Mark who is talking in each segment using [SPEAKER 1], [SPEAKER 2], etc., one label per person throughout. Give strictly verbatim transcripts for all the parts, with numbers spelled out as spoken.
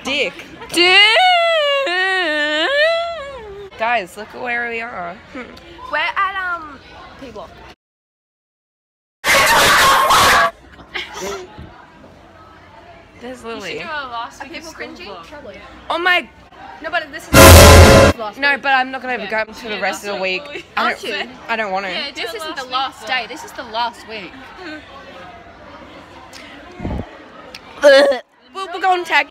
[SPEAKER 1] dick. Guys, look at where we are.
[SPEAKER 2] We're at um P Block.
[SPEAKER 1] There's Lily.
[SPEAKER 2] Are people cringing? Probably.
[SPEAKER 1] Oh my.
[SPEAKER 2] No, but this is last
[SPEAKER 1] No,
[SPEAKER 2] week.
[SPEAKER 1] but I'm not gonna go to the
[SPEAKER 3] Yeah,
[SPEAKER 1] rest of the week. I
[SPEAKER 2] Aren't
[SPEAKER 1] don't.
[SPEAKER 2] you?
[SPEAKER 1] I don't want to.
[SPEAKER 3] Yeah, do
[SPEAKER 2] This
[SPEAKER 3] it
[SPEAKER 2] isn't the
[SPEAKER 3] week,
[SPEAKER 2] last
[SPEAKER 3] though.
[SPEAKER 2] day. This is the last week.
[SPEAKER 1] We'll, we'll go and tag.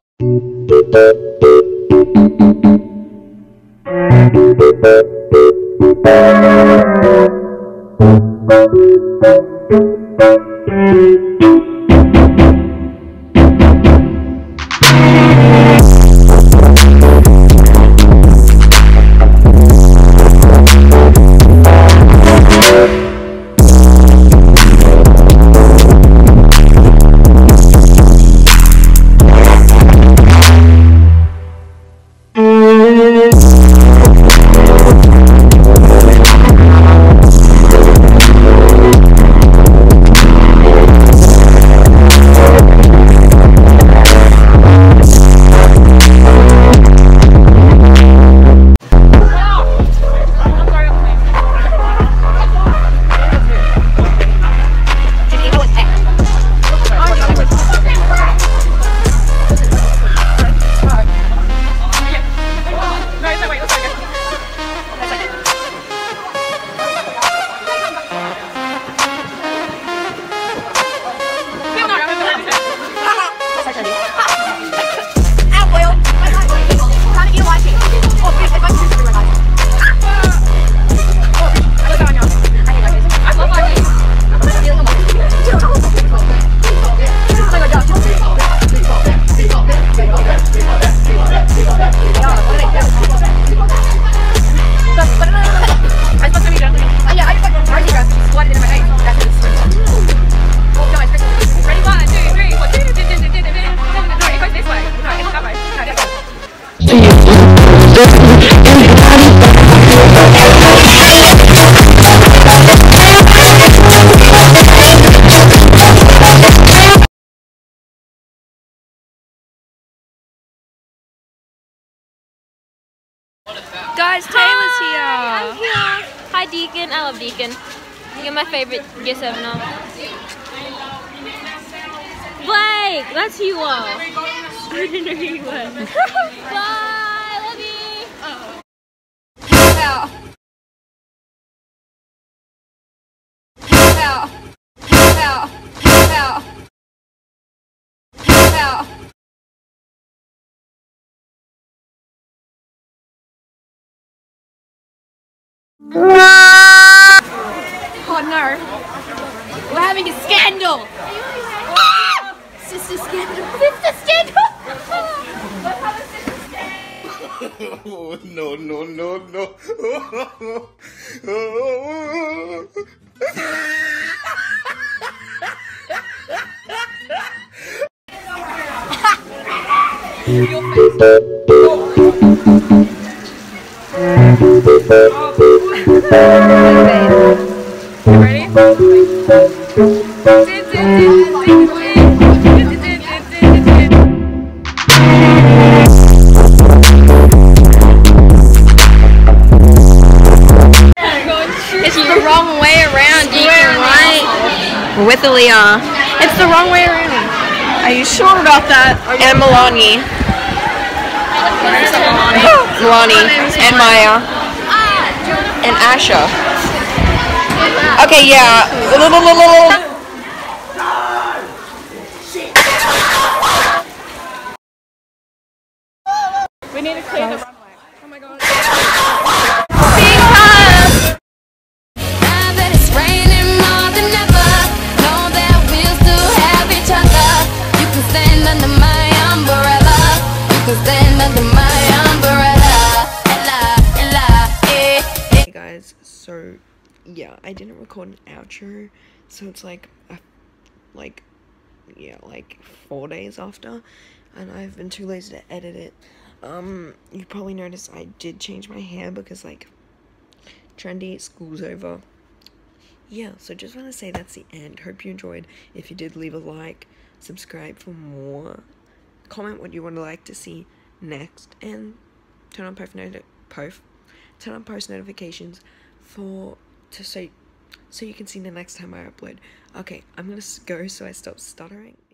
[SPEAKER 1] Guys, Taylor's here.
[SPEAKER 3] I'm here. Hi, Deacon. I love Deacon. You're my favorite year seven now. Blake, that's who you are. I didn't know who you were. Bye, love you.
[SPEAKER 2] Pow. Pow. Pow. Pow. Pow. Oh no, we're having a scandal! Sister scandal! Sister scandal! Let's have a sister scandal!
[SPEAKER 4] Oh, no, no, no, no.
[SPEAKER 2] Your face. You ready? It's the wrong way around, Deacon, right?
[SPEAKER 1] With Aaliyah
[SPEAKER 2] It's the wrong way around. Are you sure about that?
[SPEAKER 1] and Milani. Milani and Maya and Asha. Okay, yeah.
[SPEAKER 2] We need to clear the runway. Oh my god.
[SPEAKER 5] Now that it's raining more than ever, know that we'll still have each other. You can stand under my umbrella. You can stand under my umbrella. Ella, Ella, eh, eh.
[SPEAKER 1] Hey guys, so yeah, I didn't record an outro, so it's like, a, like, yeah, like four days after, and I've been too lazy to edit it. Um, you probably noticed I did change my hair because, like, trendy, school's over. Yeah, so just want to say that's the end. Hope you enjoyed. If you did, leave a like, subscribe for more comment what you would like to see next, and turn on post noti- post turn on post notifications for to so so you can see the next time I upload. Okay, I'm gonna go so I stop stuttering.